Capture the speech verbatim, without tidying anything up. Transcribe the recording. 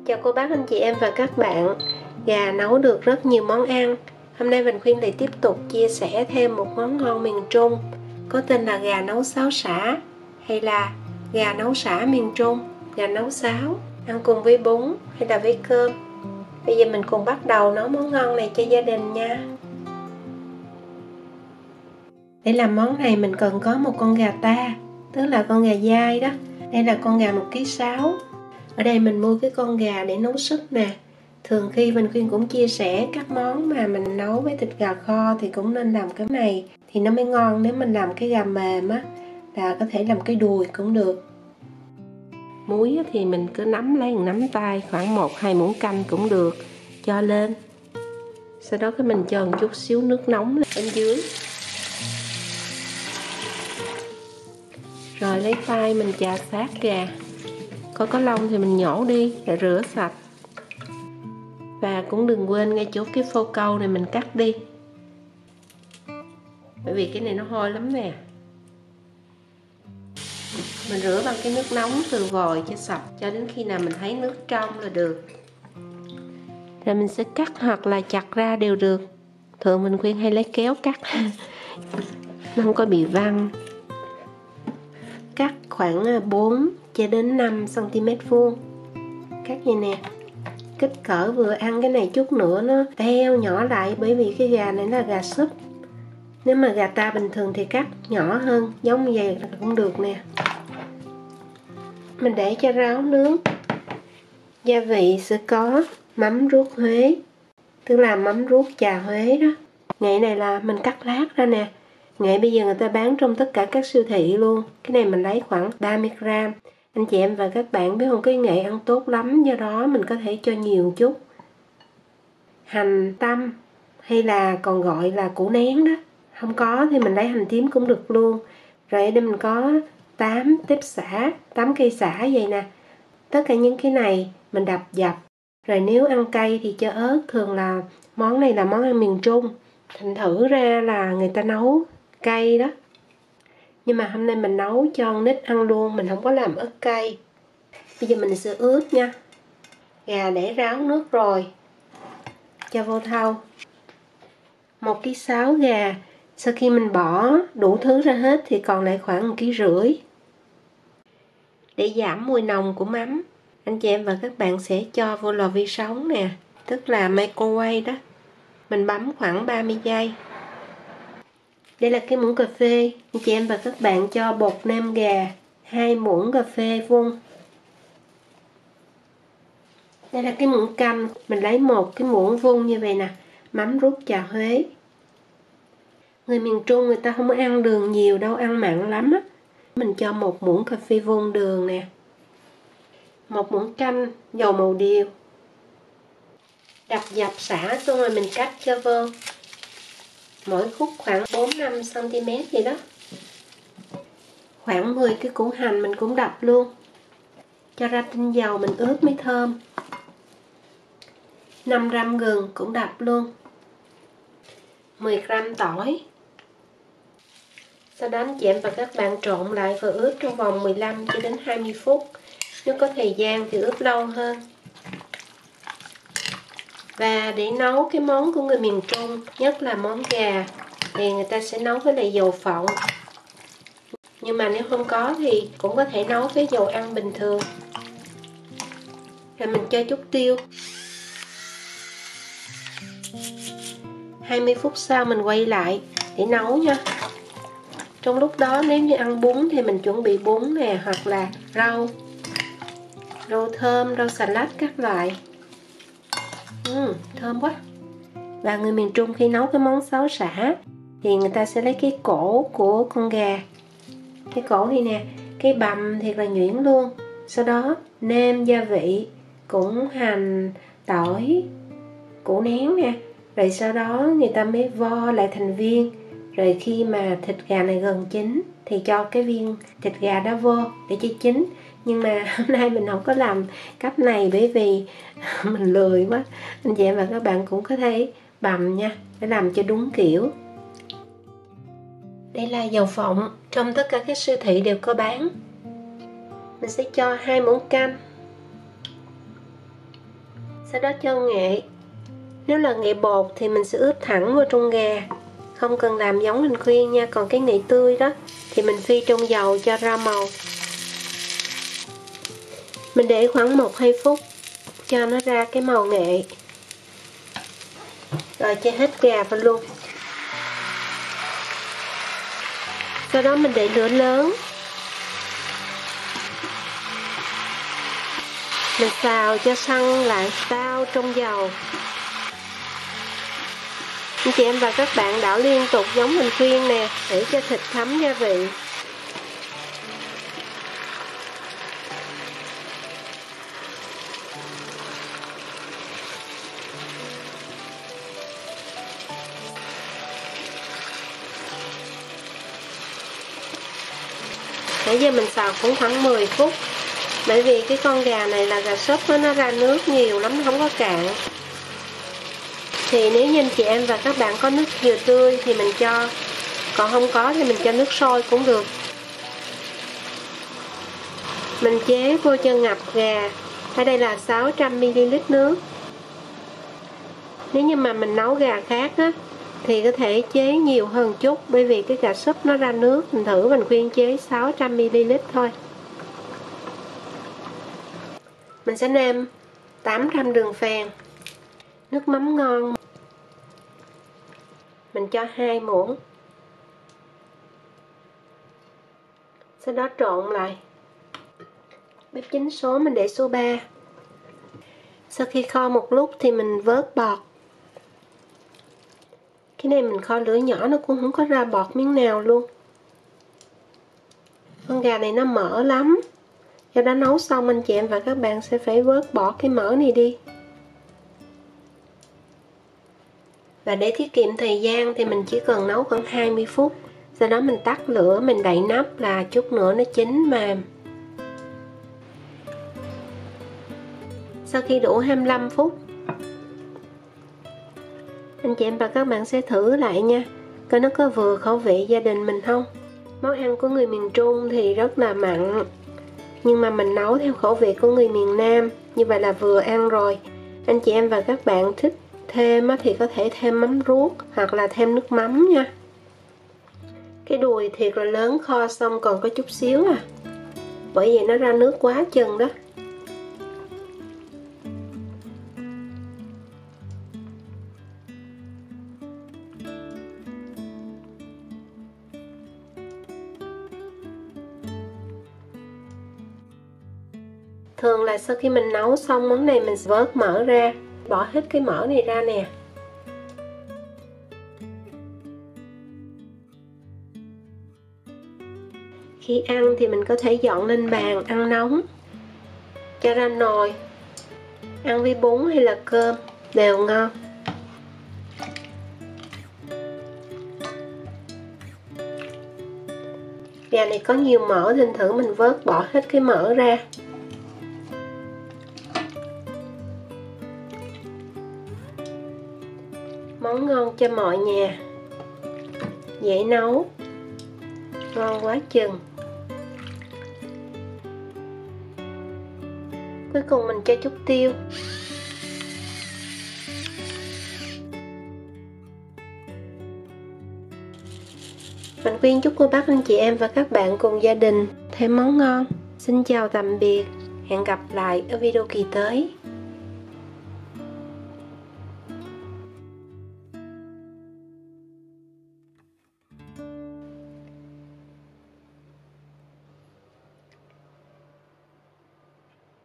Chào cô bác, anh chị em và các bạn. Gà nấu được rất nhiều món ăn. Hôm nay Bình Khuyên lại tiếp tục chia sẻ thêm một món ngon miền Trung có tên là gà nấu sáo sả, hay là gà nấu sả miền Trung, gà nấu sáo, ăn cùng với bún hay là với cơm. Bây giờ mình cùng bắt đầu nấu món ngon này cho gia đình nha. Để làm món này mình cần có một con gà ta, tức là con gà dai đó. Đây là con gà một ký sáu. Ở đây mình mua cái con gà để nấu súp nè. Thường khi Bình Khuyên cũng chia sẻ các món mà mình nấu với thịt gà kho thì cũng nên làm cái này thì nó mới ngon. Nếu mình làm cái gà mềm á là có thể làm cái đùi cũng được. Muối thì mình cứ nắm lấy một nắm tay, khoảng một hai muỗng canh cũng được, cho lên. Sau đó cái mình cho một chút xíu nước nóng lên bên dưới. Rồi lấy tay mình chà sát gà. Có có lông thì mình nhổ đi rồi rửa sạch. Và cũng đừng quên ngay chỗ cái phô câu này mình cắt đi, bởi vì cái này nó hôi lắm nè. Mình rửa bằng cái nước nóng từ vòi cho sạch, cho đến khi nào mình thấy nước trong là được. Rồi mình sẽ cắt hoặc là chặt ra đều được. Thường mình khuyên hay lấy kéo cắt nó không có bị văng. Cắt khoảng bốn cho đến năm xăng ti mét vuông. Cắt như nè. Kích cỡ vừa ăn, cái này chút nữa nó teo nhỏ lại, bởi vì cái gà này là gà súp. Nếu mà gà ta bình thường thì cắt nhỏ hơn, giống như vậy là cũng được nè. Mình để cho ráo nước. Gia vị sẽ có mắm ruốc Huế, tức là mắm ruốc trà Huế đó. Nghệ này là mình cắt lát ra nè. Nghệ bây giờ người ta bán trong tất cả các siêu thị luôn. Cái này mình lấy khoảng ba mươi gam. Anh chị em và các bạn biết không, cái nghệ ăn tốt lắm, do đó mình có thể cho nhiều chút. Hành tăm hay là còn gọi là củ nén đó, không có thì mình lấy hành tím cũng được luôn. Rồi ở đây mình có tám tép xả, tám cây xả vậy nè. Tất cả những cái này mình đập dập. Rồi nếu ăn cay thì cho ớt, thường là món này là món ăn miền Trung, thành thử ra là người ta nấu cay đó. Nhưng mà hôm nay mình nấu cho con nít ăn luôn, mình không có làm ớt cay. Bây giờ mình sẽ ướp nha. Gà để ráo nước rồi, cho vô thau. Một ký sáu gà, sau khi mình bỏ đủ thứ ra hết thì còn lại khoảng một ký rưỡi. Để giảm mùi nồng của mắm, anh chị em và các bạn sẽ cho vô lò vi sóng nè, tức là microwave đó. Mình bấm khoảng ba mươi giây. Đây là cái muỗng cà phê, anh chị em và các bạn cho bột nêm gà hai muỗng cà phê vuông. Đây là cái muỗng canh, mình lấy một cái muỗng vuông như vậy nè. Mắm ruốc trà Huế. Người miền Trung người ta không có ăn đường nhiều đâu, ăn mặn lắm á. Mình cho một muỗng cà phê vuông đường nè. Một muỗng canh, dầu màu điều. Đập dập xả xong rồi mình cắt cho vô. Mỗi khúc khoảng bốn năm xăng ti mét vậy đó. Khoảng mười cái củ hành mình cũng đập luôn. Cho ra tinh dầu mình ướp mới thơm. năm gam gừng cũng đập luôn. mười gam tỏi. Sau đó anh chị em và các bạn trộn lại và ướp trong vòng mười lăm cho đến hai mươi phút. Nếu có thời gian thì ướp lâu hơn. Và để nấu cái món của người miền Trung, nhất là món gà, thì người ta sẽ nấu với lại dầu phộng. Nhưng mà nếu không có thì cũng có thể nấu với dầu ăn bình thường. Rồi mình cho chút tiêu. hai mươi phút sau mình quay lại để nấu nha. Trong lúc đó nếu như ăn bún thì mình chuẩn bị bún nè, hoặc là rau. Rau thơm, rau xà lách các loại. Ừ, thơm quá. Và người miền Trung khi nấu cái món sáo sả thì người ta sẽ lấy cái cổ của con gà. Cái cổ này nè, cái bằm thiệt là nhuyễn luôn. Sau đó nêm gia vị, cũng hành, tỏi, củ nén nè. Rồi sau đó người ta mới vo lại thành viên. Rồi khi mà thịt gà này gần chín thì cho cái viên thịt gà đó vô để cho chín. Nhưng mà hôm nay mình không có làm cách này bởi vì mình lười quá. Anh chị em và các bạn cũng có thể bằm nha, để làm cho đúng kiểu. Đây là dầu phộng, trong tất cả các siêu thị đều có bán. Mình sẽ cho hai muỗng canh. Sau đó cho nghệ. Nếu là nghệ bột thì mình sẽ ướp thẳng vào trong gà, không cần làm giống mình khuyên nha. Còn cái nghệ tươi đó thì mình phi trong dầu cho ra màu. Mình để khoảng một đến hai phút cho nó ra cái màu nghệ. Rồi cho hết gà vào luôn. Sau đó mình để lửa lớn. Mình xào cho săn lại tao trong dầu. Anh chị em và các bạn đảo liên tục giống mình khuyên nè, để cho thịt thấm gia vị. Nãy giờ mình xào cũng khoảng mười phút. Bởi vì cái con gà này là gà súp nó ra nước nhiều lắm, không có cạn. Thì nếu như anh chị em và các bạn có nước dừa tươi thì mình cho, còn không có thì mình cho nước sôi cũng được. Mình chế vô cho ngập gà. Ở đây là sáu trăm mi li lít nước. Nếu như mà mình nấu gà khác á thì có thể chế nhiều hơn chút, bởi vì cái gà súp nó ra nước. Mình thử mình khuyên chế sáu trăm mi li lít thôi. Mình sẽ nêm tám trăm đường phèn, nước mắm ngon mình cho hai muỗng. Sau đó trộn lại. Bếp chính số mình để số ba. Sau khi kho một lúc thì mình vớt bọt. Cái này mình kho lửa nhỏ nó cũng không có ra bọt miếng nào luôn. Con gà này nó mỡ lắm, do đó nấu xong anh chị em và các bạn sẽ phải vớt bỏ cái mỡ này đi. Và để tiết kiệm thời gian thì mình chỉ cần nấu khoảng hai mươi phút. Sau đó mình tắt lửa, mình đậy nắp là chút nữa nó chín mềm. Sau khi đủ hai mươi lăm phút, anh chị em và các bạn sẽ thử lại nha, coi nó có vừa khẩu vị gia đình mình không. Món ăn của người miền Trung thì rất là mặn, nhưng mà mình nấu theo khẩu vị của người miền Nam, như vậy là vừa ăn rồi. Anh chị em và các bạn thích thêm thì có thể thêm mắm ruốc hoặc là thêm nước mắm nha. Cái đùi thiệt là lớn, kho xong còn có chút xíu à, bởi vậy nó ra nước quá chừng đó. Thường là sau khi mình nấu xong món này mình vớt mỡ ra, bỏ hết cái mỡ này ra nè. Khi ăn thì mình có thể dọn lên bàn ăn nóng, cho ra nồi, ăn với bún hay là cơm đều ngon. Gà này có nhiều mỡ nên thử mình vớt bỏ hết cái mỡ ra. Món ngon cho mọi nhà, dễ nấu, ngon quá chừng. Cuối cùng mình cho chút tiêu. Mình khuyên chúc cô bác anh chị em và các bạn cùng gia đình thêm món ngon. Xin chào tạm biệt, hẹn gặp lại ở video kỳ tới.